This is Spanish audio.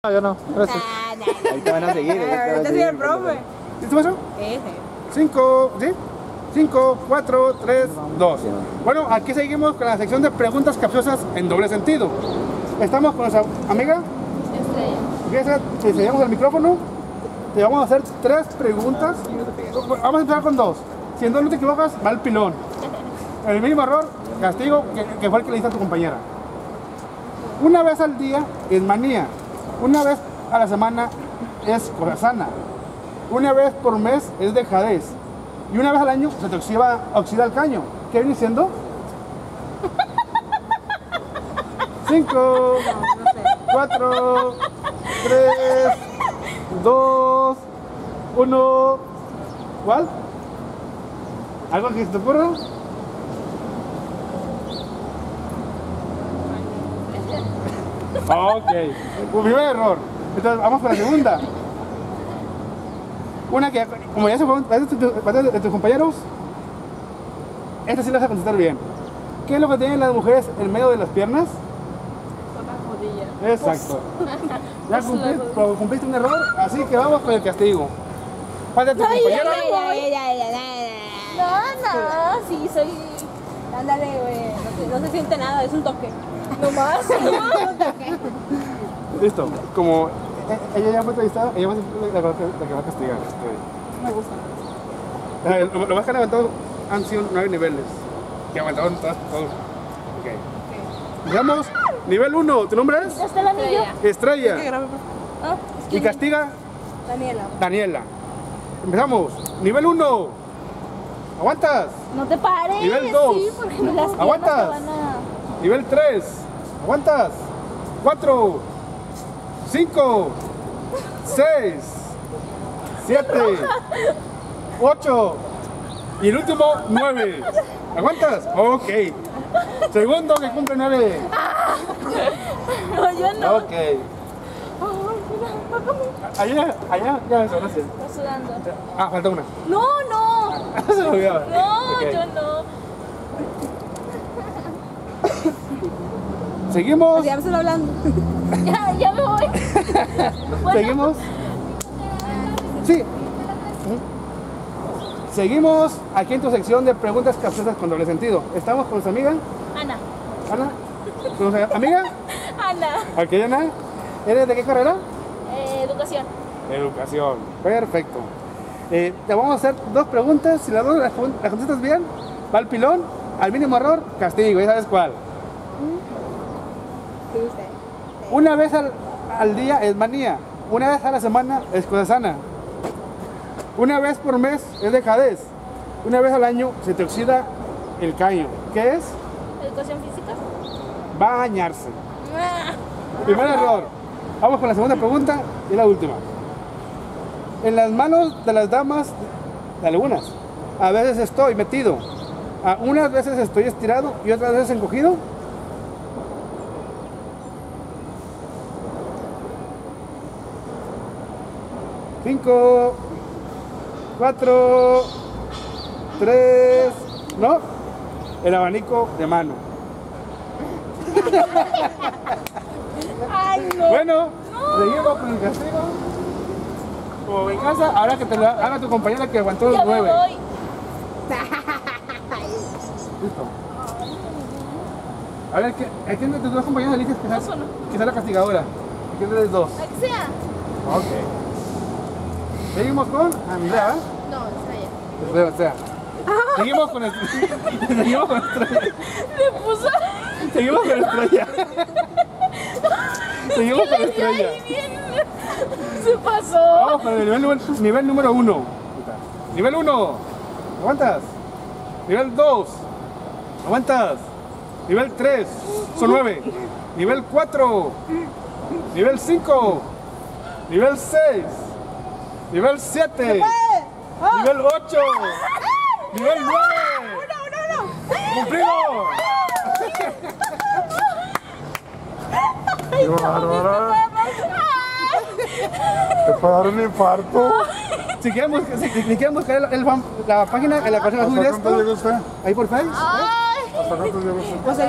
No, yo no, gracias. Ahí te van a seguir. Este es el profe. ¿Listo, maestro? Ese. 5, ¿sí? 5, 4, 3, 2. Bueno, aquí seguimos con la sección de preguntas capciosas en doble sentido. Estamos con nuestra amiga. Estrella. Si enseñamos el micrófono, te vamos a hacer 3 preguntas. Vamos a empezar con 2. Si en 2 no te equivocas, va el pilón. El mínimo error, castigo, que fue el que le diste a tu compañera. Una vez al día es manía. Una vez a la semana es cosa sana. Una vez por mes es dejadez. Y una vez al año se te oxida el caño. ¿Qué viene siendo? 5, 4, 3, 2, 1. ¿Cuál? ¿Algo que se te ocurra? Ok, primer error. Entonces vamos con la segunda. Una que, como ya se fue de tus compañeros, esta sí la vas a contestar bien. ¿Qué es lo que tienen las mujeres en medio de las piernas? Rodillas. Exacto. Ya cumpliste un error, así que vamos con el castigo. Falta tu compañero. No, sí, soy... Ándale, güey, no se siente nada, es un toque. Nomás, un toque. Listo, como ella ya fue entrevistada, ella va a ser la que va a castigar. Me gusta. Lo más que han levantado han sido 9 niveles. Que aguantaron todos. Ok. Digamos, nivel 1, ¿tu nombre es? ¿Está el anillo? Estrella. Ah, Y castiga Daniela. Daniela. Empezamos. Nivel 1. ¿Aguantas? No te pares. Nivel 2. Sí, porque las piernas ¿Aguantas? te van a... Nivel 3. ¿Aguantas? 4, 5, 6, 7, 8 y el último 9. ¿Aguantas? Ok. Segundo que cumple 9. No, yo no. Ok. Allá, gracias. Está sudando. Ah, falta una. No. Se me olvidaba. No, Ok. yo no. Seguimos. Ya me están hablando. ya me voy. Bueno. Seguimos. Sí. Seguimos aquí en tu sección de preguntas capciosas con doble sentido. Estamos con nuestra amiga Ana. Ana. ¿Con nuestra amiga? Ana. Ok, Ana. ¿Eres de qué carrera? Educación. Educación. Perfecto. Te vamos a hacer 2 preguntas. Si las 2 las contestas bien, va el pilón. Al mínimo error, castigo. ¿Ya sabes cuál? Una vez al día es manía. Una vez a la semana es cosa sana. Una vez por mes es dejadez. Una vez al año se te oxida el caño. ¿Qué es? Educación física. Bañarse. Primer error. Vamos con la segunda pregunta y la última. En las manos de las damas, de algunas, a veces estoy metido. A unas veces estoy estirado y otras veces encogido. Cinco, 4, 3, ¿no? El abanico de mano. Ay, no. Bueno, seguimos con el castigo. Como venganza, ahora que te lo haga tu compañera que aguantó los Ya me 9. voy. Listo. A ver, ¿a quién de tus 2 compañeros eliges que sea la castigadora? ¿A quién de los 2? La que sea. Ok. Seguimos con Andrea. No, está allá. Seguimos con Seguimos con Estrella. Le puso... Seguimos con Estrella. Seguimos con Estrella. Ay, bien. Se pasó. Vamos con el nivel número 1. Nivel 1. ¿Aguantas? Nivel 2. ¿Aguantas? Nivel 3. Son 9. Nivel 4. Nivel 5. Nivel 6. Nivel 7. Nivel 8. Nivel 9. ¡Cumplido! ¡Qué bárbara! ¿Te puede dar un infarto? Si quieren buscar la página en la que va a subir esto, ahí por Facebook. Ay. ¿Hasta cuánto llegó usted?